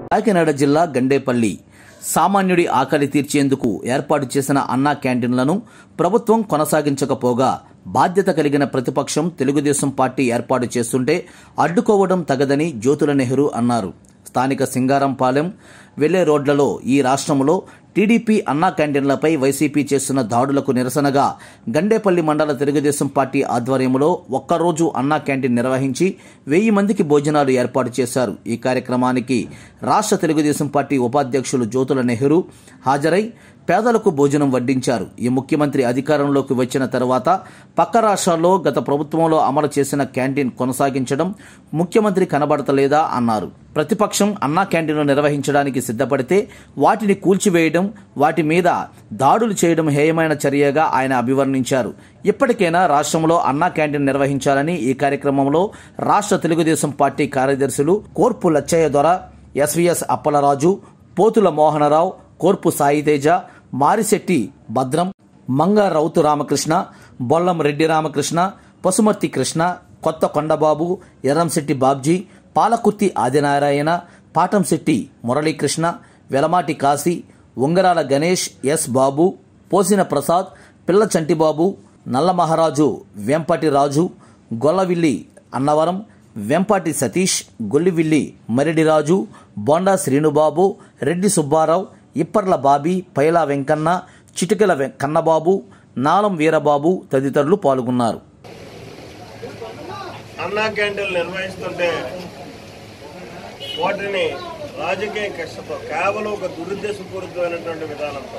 కాకినాడ జిల్లా గండేపల్లి సామాన్యుడి ఆకలి తీర్చేందుకు ఏర్పాటు చేసిన అన్నా క్యాంటీన్లను ప్రభుత్వం కొనసాగించకపోగా బాధ్యత కలిగిన ప్రతిపక్షం తెలుగుదేశం పార్టీ ఏర్పాటు చేస్తుంటే అడ్డుకోవడం తగదని జ్యోతుల నెహ్రూ అన్నారు. స్థానిక సింగారంపాలెం వెళ్లే రోడ్లలో ఈ రాష్ట్రంలో టీడీపీ అన్నా క్యాంటీన్లపై వైసీపీ చేస్తున్న దాడులకు నిరసనగా గండేపల్లి మండల తెలుగుదేశం పార్టీ ఆధ్వర్యంలో ఒక్కరోజు అన్నా క్యాంటీన్ నిర్వహించి 1000 మందికి భోజనాలు ఏర్పాటు చేశారు. ఈ కార్యక్రమానికి రాష్ట్ర తెలుగుదేశం పార్టీ ఉపాధ్యక్షులు జ్యోతుల నెహ్రూ హాజరై పేదలకు భోజనం వడ్డించారు. ఈ ముఖ్యమంత్రి అధికారంలోకి వచ్చిన తర్వాత పక్క రాష్ట్రాల్లో గత ప్రభుత్వంలో అమలు చేసిన క్యాంటీన్ కొనసాగించడం ముఖ్యమంత్రి కనబడతలేదా అన్నారు. ప్రతిపక్షం అన్నా క్యాంటీన్లు నిర్వహించడానికి సిద్ధపడితే వాటిని కూల్చివేయడం, వాటి మీద దాడులు చేయడం హేయమైన చర్యగా ఆయన అభివర్ణించారు. ఇప్పటికైనా రాష్ట్రంలో అన్నా క్యాంటీన్ నిర్వహించాలని ఈ కార్యక్రమంలో రాష్ట్ర తెలుగుదేశం పార్టీ కార్యదర్శులు కోర్పు లచ్చయ్య దొర, ఎస్వీఎస్ అప్పలరాజు, పోతుల మోహనరావు, కోర్పు సాయితేజ, మారిశెట్టి భద్రం, మంగ రౌతు రామకృష్ణ, బొల్లం రెడ్డి రామకృష్ణ, పసుమర్తి కృష్ణ, కొత్త కొండబాబు, ఎర్రంశెట్టి బాబ్జీ, పాలకుర్తి ఆదినారాయణ, పాటంశెట్టి మురళీకృష్ణ, వెలమాటి కాశీ, ఉంగరాల గణేష్, ఎస్ బాబు, పోసిన ప్రసాద్, పిల్ల చంటిబాబు, నల్ల మహారాజు, వెంపటి రాజు, గొల్లవిల్లి అన్నవరం, వెంపాటి సతీష్, గొల్లివిల్లి మరిడిరాజు, బొండా శ్రీనుబాబు, రెడ్డి సుబ్బారావు, ఇప్పర్ల బాబీ, పైలా వెంకన్న, చిటికెల కన్నబాబు, నాలం వీరబాబు తదితరులు పాల్గొన్నారు. అన్నా క్యాంటీన్లు నిర్వహిస్తుంటే వాటిని రాజకీయ కష్టతో కేవలం ఒక దురుద్దేశపూరితమైనటువంటి విధానంతో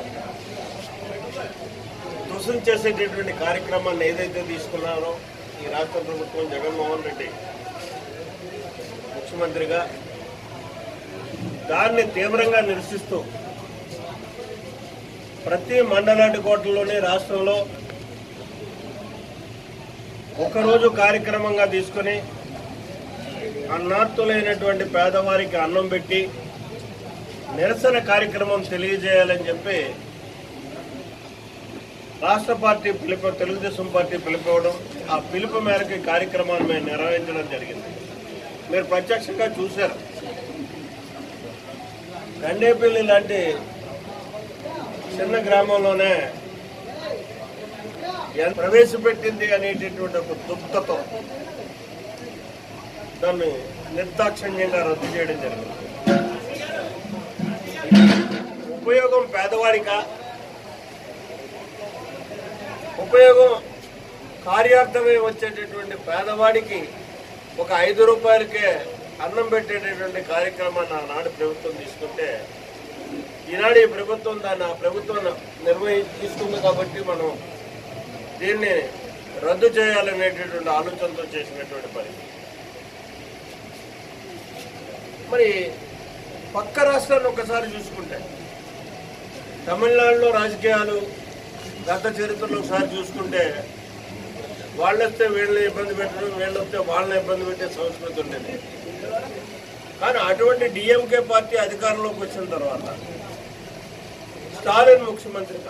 ధ్వంసం చేసేటటువంటి కార్యక్రమాన్ని ఏదైతే తీసుకున్నారో ఈ రాష్ట్ర ప్రభుత్వం జగన్మోహన్ రెడ్డి ముఖ్యమంత్రిగా దాన్ని తీవ్రంగా నిరసిస్తూ ప్రతి మండలాటి కోటల్లోని రాష్ట్రంలో ఒకరోజు కార్యక్రమంగా తీసుకుని అన్నార్తులైనటువంటి పేదవారికి అన్నం పెట్టి నిరసన కార్యక్రమం తెలియజేయాలని చెప్పి రాష్ట్ర పార్టీ తెలుగుదేశం పార్టీ పిలుపుకోవడం, ఆ పిలుపు మేరకు కార్యక్రమాన్ని మేము నిర్వహించడం జరిగింది. మీరు ప్రత్యక్షంగా చూశారు. గండేపల్లి లాంటి చిన్న గ్రామంలోనే ప్రవేశపెట్టింది అనేటటువంటి ఒక దుఃఖతో దాన్ని నిర్దాక్షిణ్యంగా రద్దు చేయడం జరిగింది. ఉపయోగం పేదవాడికా, ఉపయోగం కార్యార్థమే వచ్చేటటువంటి పేదవాడికి ఒక 5 రూపాయలకే అన్నం పెట్టేటటువంటి కార్యక్రమాన్ని ఆనాడు ప్రభుత్వం తీసుకుంటే ఈనాడు ఈ ప్రభుత్వం ఆ ప్రభుత్వం తీసుకుంది కాబట్టి మనం దీన్ని రద్దు చేయాలనేటటువంటి ఆలోచనతో చేసినటువంటి పరిస్థితి. మరి పక్క రాష్ట్రాన్ని ఒకసారి చూసుకుంటే తమిళనాడులో రాజకీయాలు గత చరిత్రలో ఒకసారి చూసుకుంటే వాళ్ళొస్తే వీళ్ళని ఇబ్బంది పెట్టడం, వీళ్ళొస్తే వాళ్ళని ఇబ్బంది పెట్టే సంస్కృతి ఉండేది. కానీ అటువంటి డిఎంకే పార్టీ అధికారంలోకి వచ్చిన తర్వాత స్టాలిన్ ముఖ్యమంత్రిగా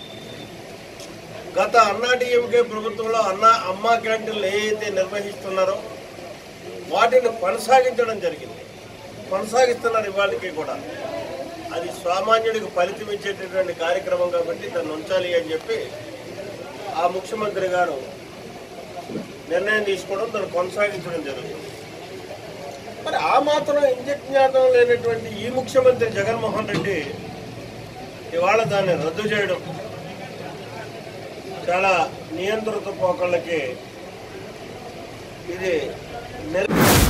గత అన్నా డిఎంకే ప్రభుత్వంలో అమ్మా క్యాంటీన్లు ఏవైతే నిర్వహిస్తున్నారో వాటిని కొనసాగించడం జరిగింది, కొనసాగిస్తున్నారు ఇవాళకి కూడా. అది సామాన్యుడికి ఫలితం ఇచ్చేటటువంటి కార్యక్రమం కాబట్టి దాన్ని ఉంచాలి అని చెప్పి ఆ ముఖ్యమంత్రి గారు నిర్ణయం తీసుకోవడం, దాన్ని కొనసాగించడం జరుగుతుంది. మరి ఆ మాత్రం ఇంజజ్ఞాతం లేనటువంటి ఈ ముఖ్యమంత్రి జగన్మోహన్ రెడ్డి ఇవాళ దాన్ని రద్దు చేయడం చాలా నియంత్రిత పోకళ్ళకి ఇది